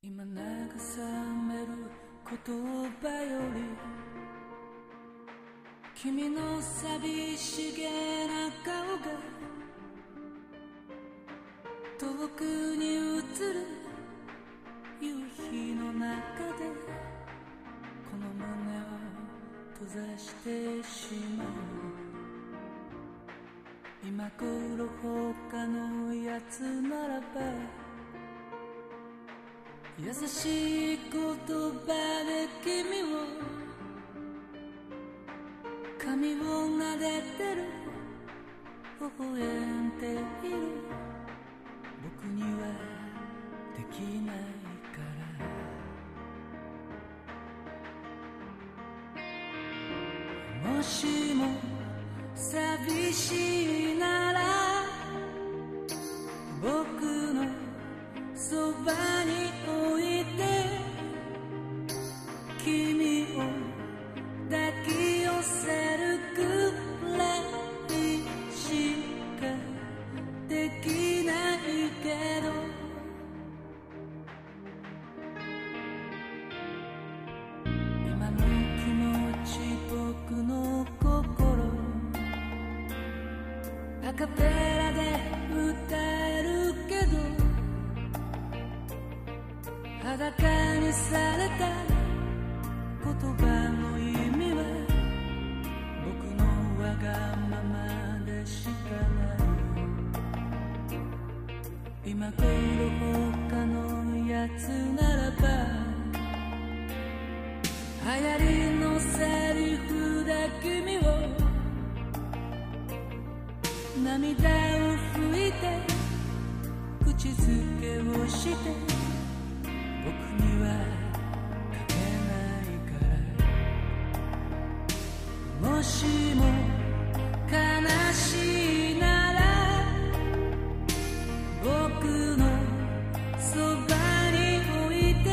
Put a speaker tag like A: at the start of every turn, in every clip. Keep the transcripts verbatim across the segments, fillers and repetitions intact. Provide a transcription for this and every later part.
A: 今慰める言葉より君の寂しげな顔が遠くに映る夕日の中でこの胸を閉ざしてしまう。今頃他のやつならば優しい言葉で君を髪を撫でてる微笑んでいる。僕にはできないからもしも寂しいなら僕のそばに置いて君を抱き寄せるくらいしかできないけど今の気持ち僕の心アカペラで歌えるけど裸にされた言葉の意味は僕のわがままでしかない。今頃他のやつならば流行りのセリフで君を涙を拭いて口づけをして僕には書けないからもしも悲しいなら僕のそばに置いて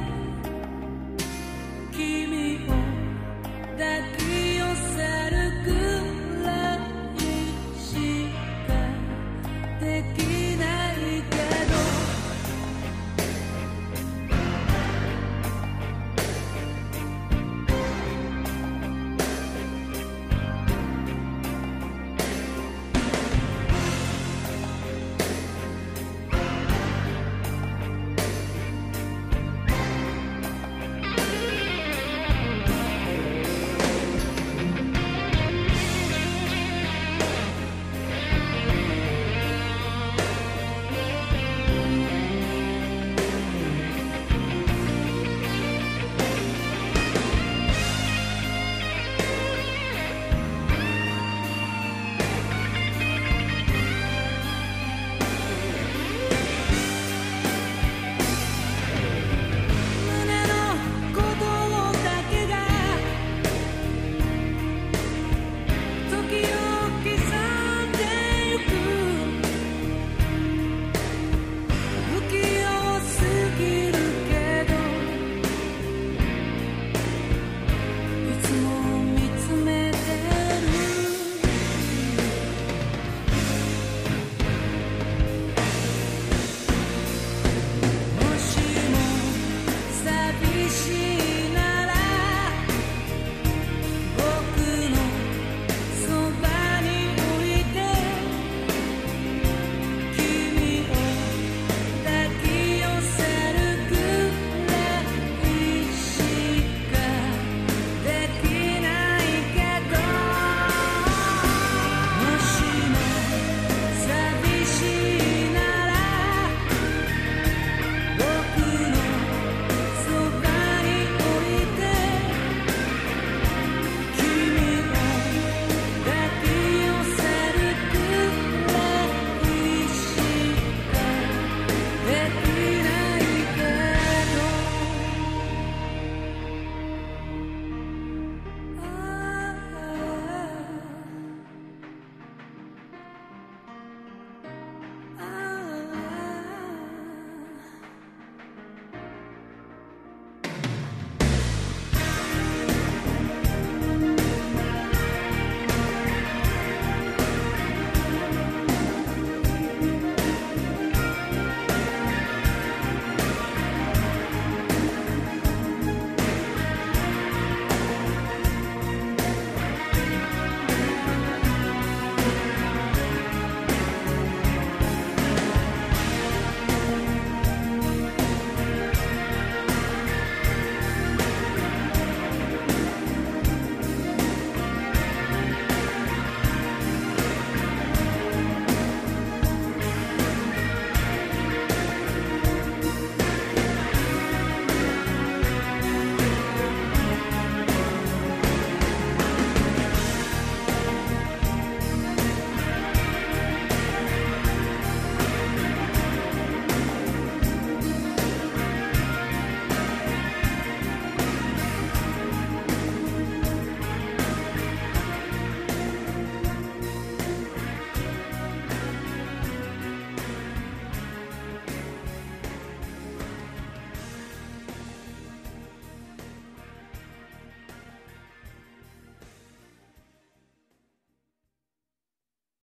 A: 君を抱き寄せるくらいしかできない